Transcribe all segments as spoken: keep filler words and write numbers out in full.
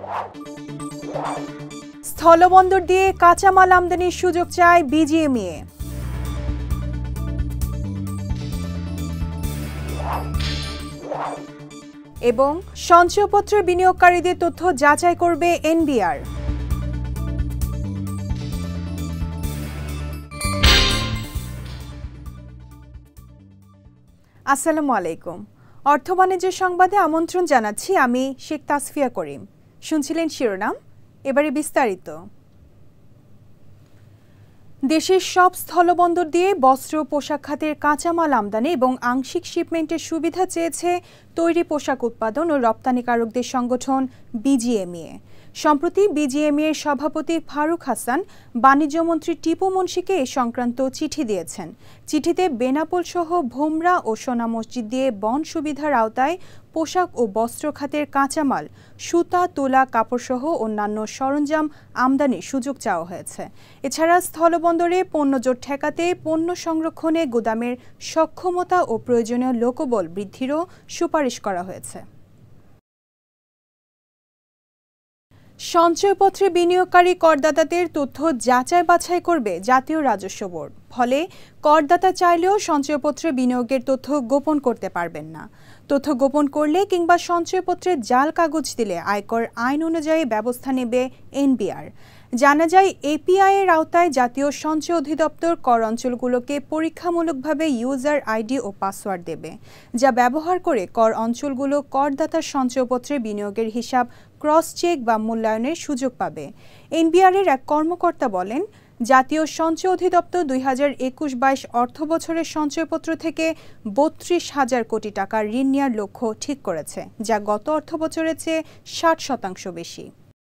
স্থলবন্দর দিয়ে কাঁচামাল আমদানির সুযোগ চায় বিজিএমইএ। এবং সঞ্চয়পত্রে বিনিয়োগকারীদের তথ্য যাচাই করবে এনবিআর। আসসালামু আলাইকুম। অর্থ বাণিজ্যের সংবাদে আমন্ত্রণ জানাচ্ছি আমি শেখ তাসফিয়া করিম। শুনছিলেন শিরোনাম, এবারে বিস্তারিত। দেশের সব স্থলবন্দর দিয়ে বস্ত্র পোশাক খাতের কাঁচামাল আমদানি এবং আংশিক শিপমেন্টের সুবিধা চেয়েছে তৈরি পোশাক উৎপাদন ও রপ্তানিকারকদের সংগঠন বিজিএমইএ। সম্প্রতি বিজিএমইএর সভাপতি ফারুক হাসান বাণিজ্যমন্ত্রী টিপু মুন্সিকে এ সংক্রান্ত চিঠি দিয়েছেন। চিঠিতে বেনাপোল সহ ভোমরা ও সোনা মসজিদ দিয়ে বন সুবিধার আওতায় পোশাক ও বস্ত্র খাতের কাঁচামাল, সুতা, তুলা, কাপড়সহ অন্যান্য সরঞ্জাম আমদানির সুযোগ চাওয়া হয়েছে। এছাড়া স্থলবন্দরে পণ্যজোট ঠেকাতে পণ্য সংরক্ষণে গুদামের সক্ষমতা ও প্রয়োজনীয় লোকবল বৃদ্ধিরও সুপারিশ করা হয়েছে। সঞ্চয়পত্রে বিনিয়োগকারী করদাতাদের তথ্য যাচাই বাছাই করবে জাতীয় রাজস্ব বোর্ড। ফলে করদাতা চাইলেও সঞ্চয়পত্রে বিনিয়োগের তথ্য গোপন করতে পারবেন না। তথ্য গোপন করলে কিংবা সঞ্চয়পত্রে জাল কাগজ দিলে আয়কর আইন অনুযায়ী ব্যবস্থা নেবে এনবিআর। জানা যায়, এপিআই এর আওতায় জাতীয় সঞ্চয় অধিদপ্তর কর অঞ্চলগুলোকে পরীক্ষামূলকভাবে ইউজার আইডি ও পাসওয়ার্ড দেবে, যা ব্যবহার করে কর অঞ্চলগুলো করদাতার সঞ্চয়পত্রে বিনিয়োগের হিসাব ক্রস চেক বা মূল্যায়নের সুযোগ পাবে। এনবিআর এর এক কর্মকর্তা বলেন, জাতীয় সঞ্চয় অধিদপ্তর দুই হাজার একুশ বাইশ অর্থ বছরের সঞ্চয়পত্র থেকে বত্রিশ হাজার কোটি টাকার ঋণ নেওয়ার লক্ষ্য ঠিক করেছে, যা গত অর্থ বছরের চেয়ে ষাট শতাংশ বেশি।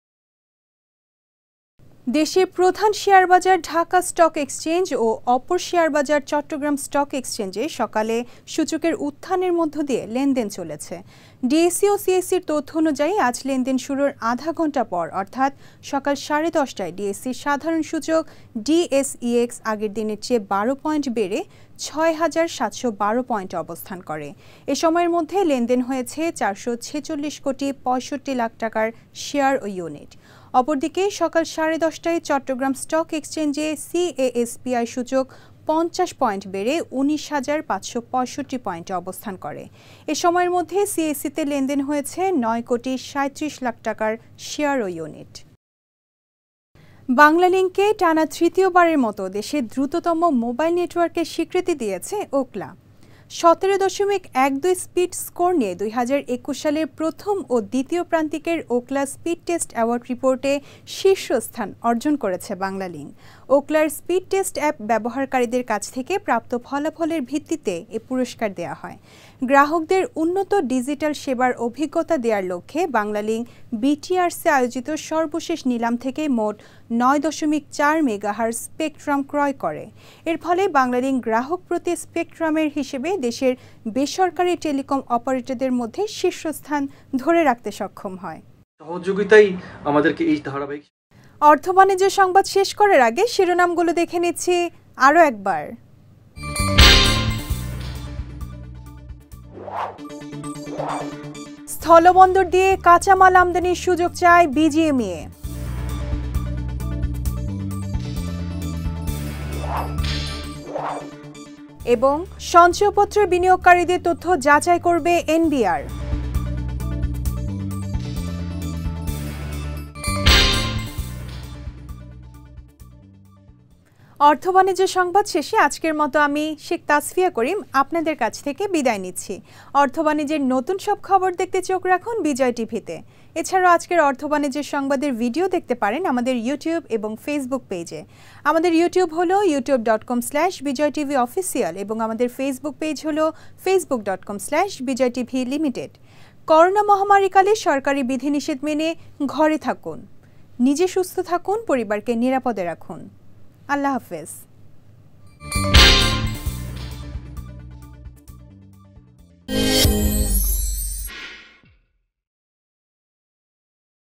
দেশের প্রধান শেয়ার বাজার ঢাকা স্টক এক্সচেঞ্জ ও অপর শেয়ার বাজার চট্টগ্রাম স্টক এক্সচেঞ্জে সকালে সূচকের উত্থানের মধ্য দিয়ে লেনদেন চলেছে। ডিএসসি ও সিএসসির তথ্য অনুযায়ী আজ লেনদেন শুরুর আধা ঘন্টা পর অর্থাৎ সকাল সাড়ে দশটায় ডিএসসির সাধারণ সূচক ডিএসইএক্স আগের দিনের চেয়ে বারো পয়েন্ট বেড়ে ছয় হাজার সাতশো বারো পয়েন্টে অবস্থান করে। এ সময়ের মধ্যে লেনদেন হয়েছে চারশো ছেচল্লিশ কোটি পঁয়ষট্টি লাখ টাকার শেয়ার ও ইউনিট। অপরদিকে সকাল সাড়ে দশটায় চট্টগ্রাম স্টক এক্সচেঞ্জে সিএএসপিআই সূচক পঞ্চাশ পয়েন্ট বেড়ে উনিশ হাজার পাঁচশো পঁয়ষট্টি পয়েন্টে অবস্থান করে। এ সময়ের মধ্যে সিএসসিতে লেনদেন হয়েছে নয় কোটি সাঁত্রিশ লাখ টাকার শেয়ার ও ইউনিট। বাংলালিংককে টানা তৃতীয়বারের মতো দেশের দ্রুততম মোবাইল নেটওয়ার্কের স্বীকৃতি দিয়েছে ওকলা। সতেরো দশমিক এক দুই স্পিড স্কোর নিয়ে দুই হাজার একুশ সালের প্রথম ও দ্বিতীয় প্রান্তিকের ওকলা স্পিড টেস্ট অ্যাওয়ার্ড রিপোর্টে শীর্ষস্থান অর্জন করেছে বাংলালিংক। ওকলার স্পিড টেস্ট অ্যাপ ব্যবহারকারীদের কাছ থেকে প্রাপ্ত ফলাফলের ভিত্তিতে এ পুরস্কার দেওয়া হয়। গ্রাহকদের উন্নত ডিজিটাল সেবার অভিজ্ঞতা দেওয়ার লক্ষ্যে বাংলালিংক বিটিআরসি আয়োজিত সর্বশেষ নিলাম থেকে মোট নয় দশমিক চার মেগাহার্জ স্পেকট্রাম ক্রয় করে। এর ফলে বাংলালিংক গ্রাহক প্রতি স্পেকট্রামের হিসেবে দেশের বেসরকারি টেলিকম অপারেটরদের মধ্যে শীর্ষস্থান ধরে রাখতে সক্ষম হয়। সহযোগিতাই আমাদেরকে এই ধারাবাহিক। অর্থ বাণিজ্যের সংবাদ শেষ করার আগে শিরোনামগুলো দেখে নিচ্ছি আরও একবার। স্থলবন্দর দিয়ে কাঁচামাল আমদানির সুযোগ চায় বিজিএমইএ। এবং সঞ্চয়পত্রে বিনিয়োগকারীদের তথ্য যাচাই করবে এনবিআর। অর্থ বাণিজ্য সংবাদ শেষে আজকের মতো আমি শেখ তাসফিয়া করিম আপনাদের কাছ থেকে বিদায় নিচ্ছি। অর্থ বাণিজ্যের নতুন সব খবর দেখতে চোখ রাখুন বিজয় টিভিতে। এছাড়াও আজকের অর্থ বাণিজ্যের সংবাদের ভিডিও দেখতে পারেন আমাদের ইউটিউব এবং ফেসবুক পেজে। আমাদের ইউটিউব হলো YouTube dot com slash Bijoy TV official এবং আমাদের ফেসবুক পেজ হলো Facebook dot com slash Bijoy TV limited. Corona মহামারীকালে সরকারি বিধিনিষেধ মেনে ঘরে থাকুন, নিজে সুস্থ থাকুন, পরিবারকে নিরাপদে রাখুন। আল্লাহ হাফেজ।